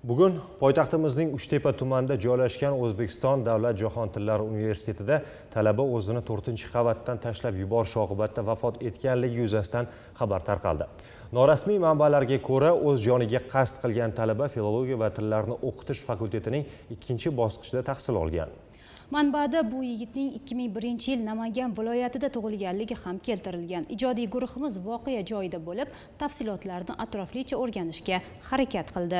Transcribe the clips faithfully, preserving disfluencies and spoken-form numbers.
Bugun poytaxtimizning Uchtepa tumanida joylashgan O'zbekiston Davlat jahon tillari universitetida talaba o'zini to'rtinchi qavatdan tashlab yuborish oqibatida vafot etganligi yuzasidan xabar tarqaldi. Norasmiy manbalarga ko'ra, o'z joniga qasd qilgan talaba filologiya va tillarni o'qitish fakultetining ikkinchi bosqichida tahsil olgan. Manbada bu yigitning ikki ming birinchi yil Namangan viloyatida tug'ilganligi ham keltirilgan. Ijodiy guruhimiz voqea joyida bo'lib, tafsilotlarni atroflicha o'rganishga harakat qildi.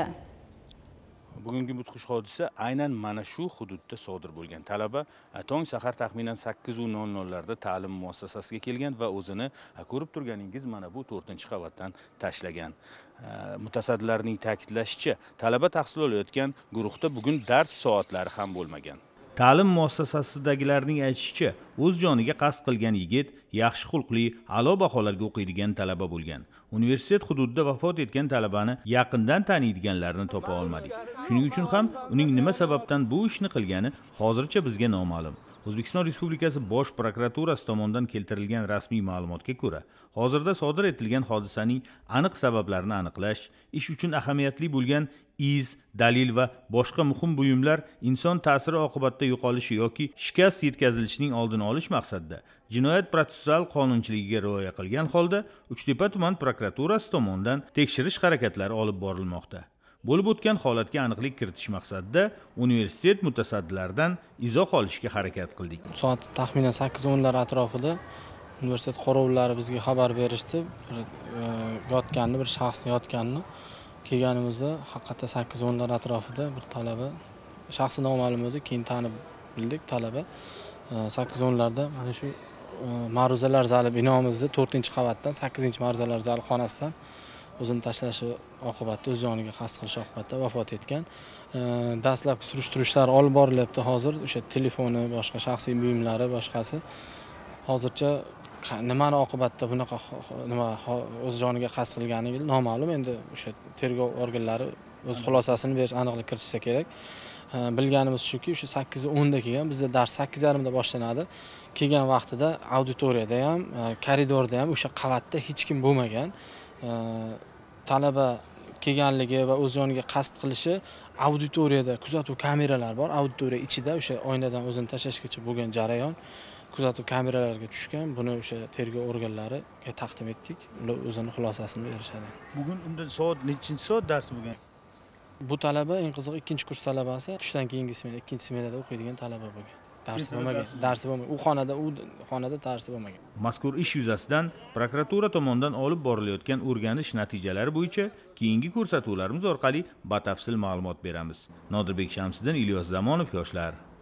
Bugungi mudhish hodisa aynan mana shu hududda sodir bo'lgan. Talaba tong sahar taxminan sakkiz nol nol larda ta'lim muassasasiga kelgan va o'zini ko'rib turganingiz mana bu to'rtinchi qavatdan tashlagan. Mutasaddilarning ta'kidlashicha, talaba tahsil olayotgan guruhda bugun dars soatlari ham bo'lmagan. Ta'lim muassasasidagilarning aytishicha, o'z joniga qasd qilgan yigit yaxshi xulqli, a'lo baholarga o'qiydigan talaba bo'lgan. Universitet hududida vafot etgan talabani yaqindan taniydiganlarni topa olmadik. Shuning uchun ham uning nima sababdan bu ishni qilgani hozircha bizga noma'lum. O'zbekiston Respublikasi Bosh prokuraturasi tomonidan keltirilgan rasmiy ma'lumotga ko'ra, hozirda sodir etilgan hodisaning aniq sabablarini aniqlash, ish uchun ahamiyatli bo'lgan iz, dalil va boshqa muhim buyumlar inson ta'siri oqibatida yo'qolishi yoki shikast yetkazilishining oldini olish maqsadida jinoyat protsessual qonunchiligiga rioya qilgan holda Uchtepa tuman prokuraturasi tomonidan tekshirish harakatlari olib borilmoqda. Bo'lib o'tgan holatga aniqlik kiritish maqsadida universitet mutasaddilaridan izoh olishga harakat qildik. Soat taxminan sakkiz o'nlar atrofida universitet qorovullari bizga xabar berishdi. Yotganini, bir shaxsni yotganini kelganimizda haqiqatda sakkiz o'nlar atrofida bir talaba, shaxsi noma'lum edi, keyin tanib bildik talaba. sakkiz o'nlarda mana shu ma'ruzalar zali binomizda to'rtinchi qavatdan sakkizinchi ma'ruzalar zali xonasidan o'zini tashlashi oqibatida o'z joniga qasd qilish oqibatida vafot etgan. Dastlabki surishtirishlar olib borilyapti hozir. O'sha telefoni, boshqa shaxsiy buyumlari, boshqasi hozircha nimani oqibatda bunaqa nima o'z joniga qasd qilgani noma'lum. Endi o'sha tergov organlari o'z xulosasini berish, aniqlik kiritsa kerak. Bilganimiz shuki, o'sha sakkiz o'nda kelgan. Bizda dars sakkiz yarimda boshlanadi. Kelgan vaqtida auditoriyada ham, koridorda ham o'sha qavatda hech kim bo'lmagan. Talaba kelganligi va o'z joniga qasd qilishi auditoriyada kuzatuv kameralari bor. Auditoriya ichida o'sha oynadan o'zini tashlashgacha bo'lgan jarayon kuzatuv kameralariga tushgan. Buni o'sha tergov organlariga taqdim etdik. Ular o'zini xulosasini berishadi. Bugun unda soat nechinchi soat dars bo'lgan? Bu talaba eng qiziq ikkinchi kurs talabasi, tushdan keyingi smena, ikkinchi smenada o'qiydigan talaba bo'lgan. Darsi bo'lmagan, darsi bo'lmagan. U xonada, u xonada darsi bo'lmagan. Mazkur ish yuzasidan prokuratura tomonidan olib borilayotgan o'rganish natijalari bo'yicha keyingi ko'rsatuvlarimiz orqali batafsil ma'lumot beramiz. Nodirbek Shamsiddin, Ilyos Zamonov, Yoshlar.